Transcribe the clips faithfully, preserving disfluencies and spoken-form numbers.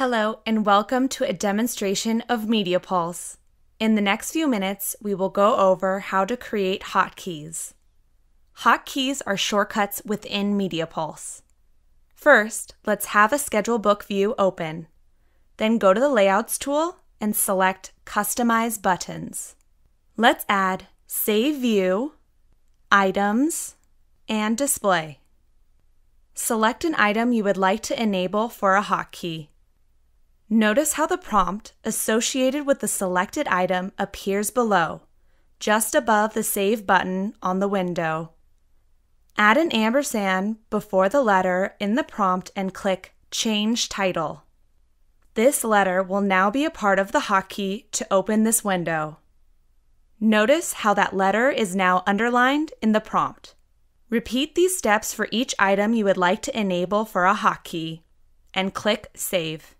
Hello and welcome to a demonstration of MediaPulse. In the next few minutes, we will go over how to create hotkeys. Hotkeys are shortcuts within MediaPulse. First, let's have a schedule book view open. Then go to the Layouts tool and select Customize Buttons. Let's add Save View, Items, and Display. Select an item you would like to enable for a hotkey. Notice how the prompt associated with the selected item appears below, just above the Save button on the window. Add an ampersand before the letter in the prompt and click Change Title. This letter will now be a part of the hotkey to open this window. Notice how that letter is now underlined in the prompt. Repeat these steps for each item you would like to enable for a hotkey, and click Save.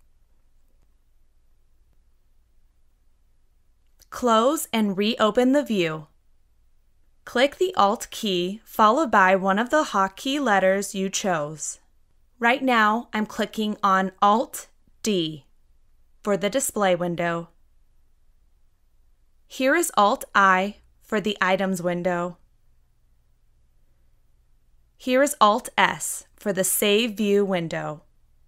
Close and reopen the view. Click the Alt key followed by one of the hotkey letters you chose. Right now, I'm clicking on Alt D for the display window. Here is Alt I for the items window. Here is Alt S for the Save View window.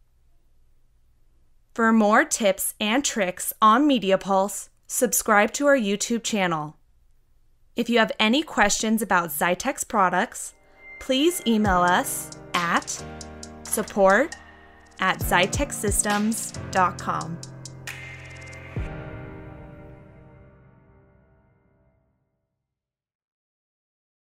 For more tips and tricks on MediaPulse, subscribe to our YouTube channel. If you have any questions about Xytech's products, please email us at support at xytech systems dot com.